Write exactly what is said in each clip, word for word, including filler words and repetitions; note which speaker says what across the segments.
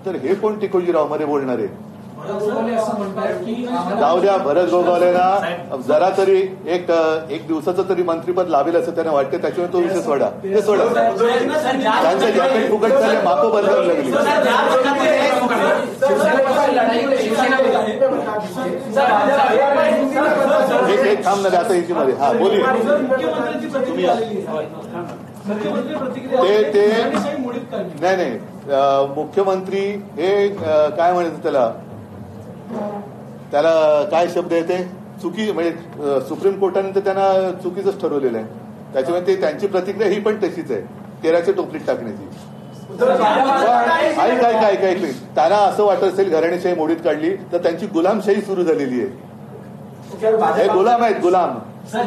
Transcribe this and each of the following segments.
Speaker 1: तर हे कोण टिकोजीराव मध्ये बोलणारे?
Speaker 2: असं
Speaker 1: जाऊ द्या, भरत गोगावलेला जरा तरी एक एक दिवसाचं तरी मंत्रीपद लावेल असं त्यांना वाटतं, त्याच्यामुळे तो विषय सोडा, ते सोडा. त्यांचं जॅकेट फुकट झाले, माको बदलावं लागली. एक एक थांब ना आता हिंदीमध्ये. हा बोली. ते ते नाही नाही मुख्यमंत्री हे काय म्हणायचं त्याला त्याला काय शब्द येते, चुकी म्हणजे सुप्रीम कोर्टाने तर त्यांना चुकीचंच ठरवलेलं आहे. त्याच्यामुळे ते त्यांची प्रतिक्रिया ही पण तशीच आहे, तेराच्या टोपलीत टाकण्याची. ऐक ऐक ऐक ऐक त्यांना असं वाटत असेल घराणेशाही मोडीत काढली तर त्यांची गुलामशाही सुरू झालेली आहे. हे गुलाम आहेत, गुलाम.
Speaker 3: का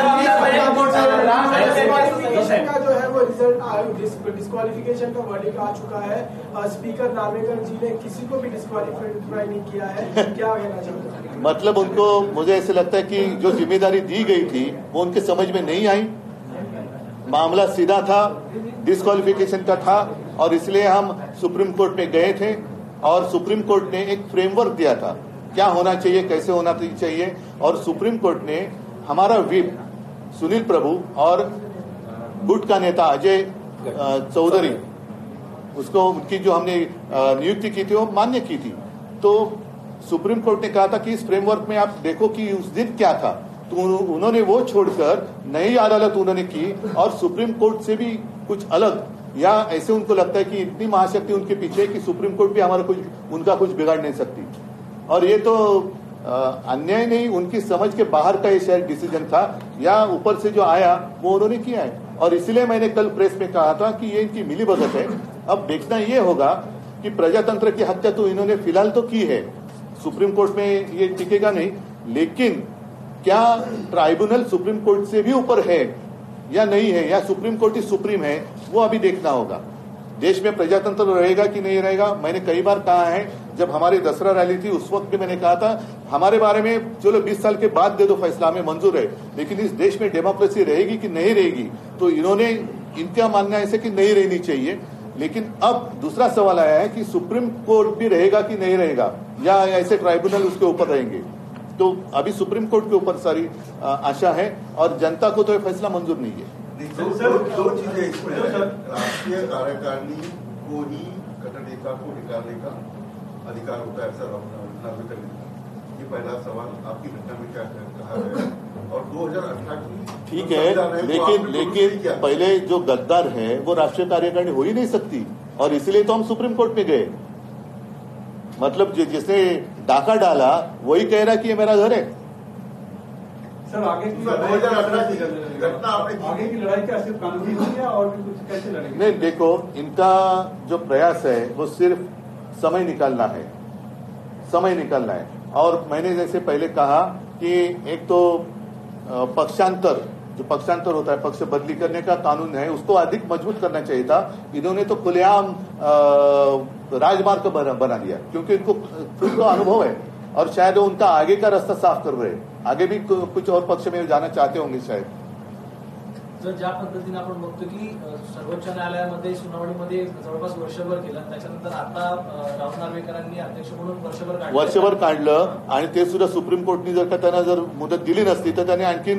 Speaker 3: जो है वो रिजल्ट डिस्क्वालिफिकेशन का वर्डिक्ट आ चुका है. स्पीकर नार्वेकर जी ने किसी को भी डिस्क्वालिफाई नहीं किया है. क्या कहना चाहते हैं?
Speaker 1: मतलब उनको, मुझे ऐसे लगता है कि जो जिम्मेदारी दी गई थी वो उनके समझ में नहीं आई. मामला सीधा था, डिस्क्वालिफिकेशन का था और इसलिए हम सुप्रीम कोर्ट में गए थे और सुप्रीम कोर्ट ने एक फ्रेमवर्क दिया था क्या होना चाहिए, कैसे होना चाहिए. और सुप्रीम कोर्ट ने हमारा व्हिप सुनील प्रभु और गुट का नेता अजय चौधरी, उसको उनकी जो हमने नियुक्ति की थी वो मान्य की थी. तो सुप्रीम कोर्ट ने कहा था कि इस फ्रेमवर्क में आप देखो कि उस दिन क्या था. तो उन्होंने वो छोड़कर नई अदालत उन्होंने की और सुप्रीम कोर्ट से भी कुछ अलग, या ऐसे उनको लगता है कि इतनी महाशक्ति उनके पीछे कि सुप्रीम कोर्ट भी हमारा कुछ उनका कुछ बिगाड़ नहीं सकती. और ये तो अन्याय नहीं, उनकी समझ के बाहर का ये शायद डिसीजन था, या ऊपर से जो आया वो उन्होंने किया है. और इसलिए मैंने कल प्रेस में कहा था कि ये इनकी मिलीभगत है. अब देखना ये होगा कि प्रजातंत्र की हत्या तो इन्होंने फिलहाल तो की है, सुप्रीम कोर्ट में ये टिकेगा नहीं, लेकिन क्या ट्राइब्यूनल सुप्रीम कोर्ट से भी ऊपर है या नहीं है, या सुप्रीम कोर्ट ही सुप्रीम है, वो अभी देखना होगा. देश में प्रजातंत्र रहेगा कि नहीं रहेगा. मैंने कई बार कहा है, जब हमारी दसरा रैली थी उस वक्त भी मैंने कहा था हमारे बारे में चलो बीस साल के बाद दे दो फैसला, हमें मंजूर है, लेकिन इस देश में डेमोक्रेसी रहेगी कि नहीं रहेगी. तो इन्होंने, इनका मानना ऐसे कि नहीं रहनी चाहिए. लेकिन अब दूसरा सवाल आया है कि सुप्रीम कोर्ट भी रहेगा कि नहीं रहेगा, या ऐसे ट्राइब्यूनल उसके ऊपर रहेंगे. तो अभी सुप्रीम कोर्ट के ऊपर सारी आशा है और जनता को तो यह फैसला मंजूर नहीं है.
Speaker 4: दो चीजें इसमें है. राष्ट्रीय कार्यकारिणी को ही कट्टर नेता को निकालने का अधिकार होता है, सर नार्वेकर ने. ये पहला सवाल आपकी घटना में क्या कहा है. और दो हजार अठारह
Speaker 1: ठीक है, लेकिन लेकिन पहले जो गद्दार है वो राष्ट्रीय कार्यकारिणी हो ही नहीं सकती, और इसलिए तो हम सुप्रीम कोर्ट में गए. मतलब जिसने डाका डाला वही कह रहा कि ये मेरा घर है.
Speaker 5: सर आगे की
Speaker 4: दो हजार अठारह की घटना आपने
Speaker 5: आगे की लड़ाई क्या सिर्फ कानूनी है या और भी कुछ कैसे लड़ेंगे?
Speaker 1: नहीं, देखो इनका जो प्रयास है वो सिर्फ समय निकालना है, समय निकालना है. और मैंने जैसे पहले कहा कि एक तो पक्षांतर, जो पक्षांतर होता है, पक्ष बदली करने का कानून है, उसको अधिक मजबूत करना चाहिए था. इन्होंने तो खुलेआम राजमार्ग बना, बना दिया, क्योंकि इनको खुद को अनुभव है और शायद उनका आगे का रास्ता साफ कर रहे हैं. आगे भी कुछ और पक्ष में जाना चाहते होंगे शायद.
Speaker 2: जर ज्या पद्धतीने आपण बघतो की सर्वोच्च न्यायालयामध्ये सुनावणीमध्ये जवळपास वर्षभर केलं, त्याच्यानंतर आता राहुल नार्वेकरांनी अध्यक्ष म्हणून वर्षभर काढलं
Speaker 1: वर्षभर काढलं आणि ते सुद्धा सुप्रीम कोर्टने जर का त्यांना जर मुदत दिली नसती तर त्याने आणखीन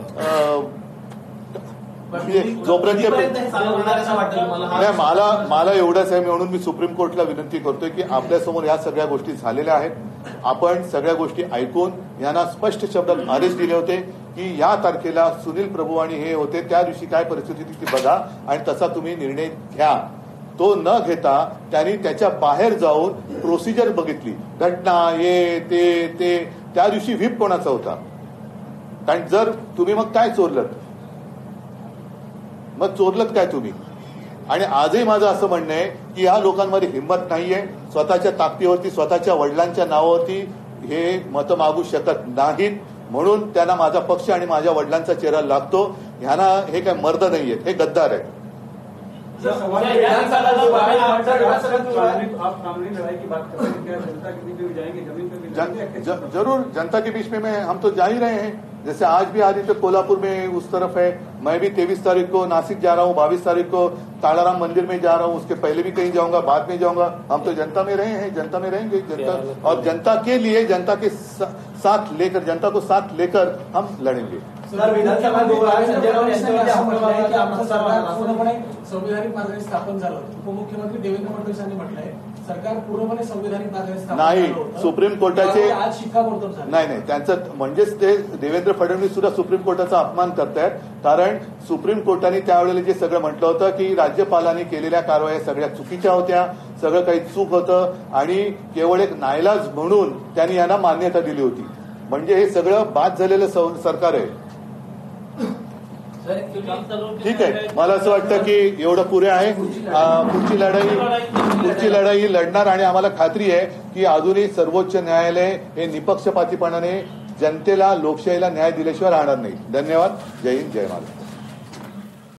Speaker 1: जोपर्यंत नाही, मला मला एवढंच आहे म्हणून मी सुप्रीम कोर्टला विनंती करतोय की आपल्यासमोर ह्या सगळ्या गोष्टी झालेल्या आहेत. आपण सगळ्या गोष्टी ऐकून यांना स्पष्ट शब्दात आदेश दिले होते की या तारखेला सुनील प्रभू आणि हे होते, त्या दिवशी काय परिस्थिती ती बघा आणि तसा तुम्ही निर्णय घ्या. तो न घेता त्यांनी त्याच्या बाहेर जाऊन प्रोसिजर बघितली, घटना हे ते ते त्या दिवशी व्हीप कोणाचा होता. कारण जर तुम्ही मग काय चोरलत, मग चोरलत काय तुम्ही. आणि आजही माझं असं म्हणणं आहे की ह्या लोकांमध्ये हिंमत नाहीये, स्वतःच्या ताकदीवरती, स्वतःच्या वडिलांच्या नावावरती हे मतं मागू शकत नाहीत. म्हणून त्यांना माझा पक्ष आणि माझ्या वडिलांचा चेहरा लागतो. ह्यांना हे काय मर्द नाहीयेत, हे गद्दार आहेत. जरूर जनता के बीच में मैं हम तो जा ही रहे हैं. जैसे आज भी आदित्य कोल्हापुर में उस तरफ है, मैं भी तेईस तारीख को नासिक जा रहा हूँ, बाईस तारीख को तालाराम मंदिर में जा रहा हूँ, उसके पहले भी कहीं जाऊंगा, बाद में जाऊंगा। हम तो जनता में रहे हैं, जनता में रहेंगे, जनता और जनता के लिए, जनता के साथ लेकर, जनता को साथ लेकर हम लड़ेंगे।
Speaker 2: सर, विधानसभा पूर्णपणे संविधानिक मार्गाने स्थापन झालं। उपमुख्यमंत्री देवेंद्र फडणवीस यांनी म्हटलंय सरकार पूर्णपणे संविधानिक मार्गाने स्थापन
Speaker 1: नाही, सुप्रीम कोर्टाचे
Speaker 2: आज शिक्कामोर्तब झालं
Speaker 1: नाही नाही त्यांचं म्हणजेच ते देवेंद्र फडणवीस सुद्धा सुप्रीम कोर्टाचा अपमान करतायत। कारण सुप्रीम कोर्टाने त्यावेळेला जे सगळं म्हटलं होतं की राज्यपालांनी केलेल्या कारवाया सगळ्या चुकीच्या होत्या, सगळं काही चूक होतं आणि केवळ एक नाईलाज म्हणून त्यांनी यांना मान्यता दिली होती। म्हणजे हे सगळं बाद झालेलं सरकार आहे। ठीक आहे, मला असं वाटतं की एवढं पुरे आहे। पुढची लढाई पुढची लढाई लढणार आणि आम्हाला खात्री आहे की अजूनही सर्वोच्च न्यायालय हे निपक्षपातीपणाने जनतेला, लोकशाहीला न्याय दिल्याशिवाय राहणार नाही। धन्यवाद। जय हिंद, जय महाराष्ट्र।